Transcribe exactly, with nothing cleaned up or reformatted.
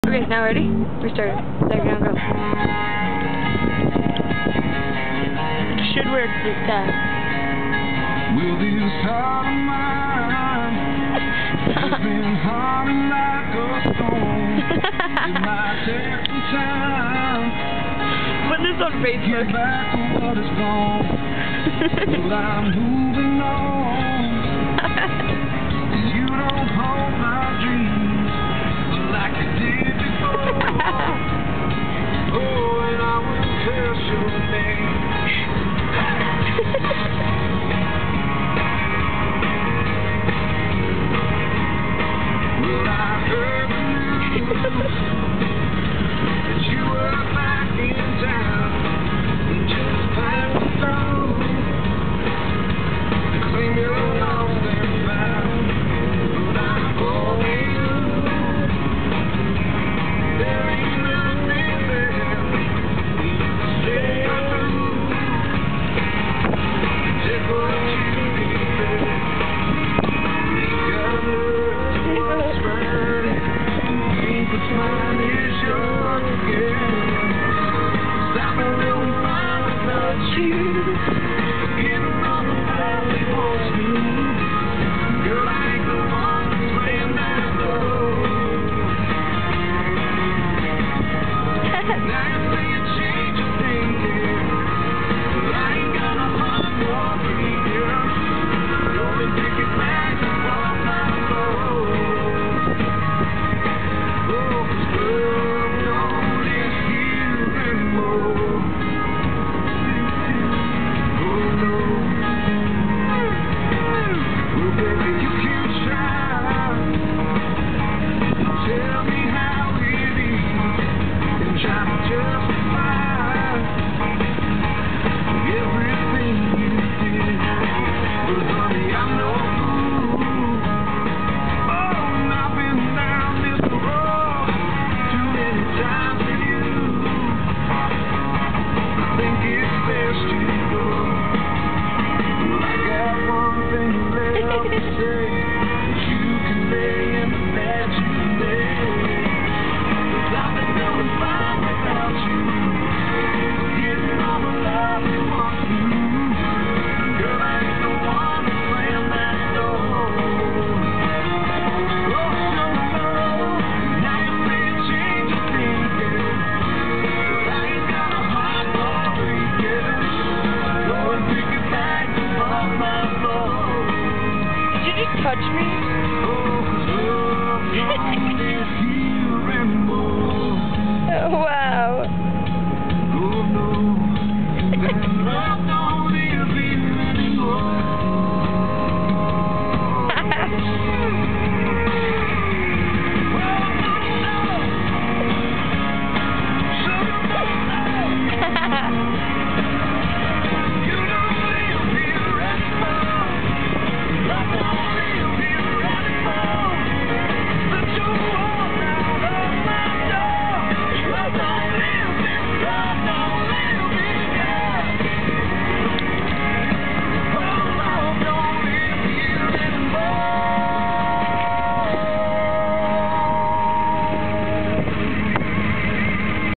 Okay, now ready? We started. Second, go. It should work this time. Will this heart of mine has been humming like a stone? It might take some time. Put this on Facebook. Get back to what is gone. But I'm moving on. You don't hold my dreams like you did before. Oh, and I will curse your name. Well, I heard the news that you were back in town. You just passed through to claim you're lost and found. But I'm going through. There ain't nothing there. Stay through. Take what you need, baby. You got to what's burning. Think what's mine is yours again. Stop and really find without you. Getting on the valley wants me. Girl, I ain't the one playing that role. Now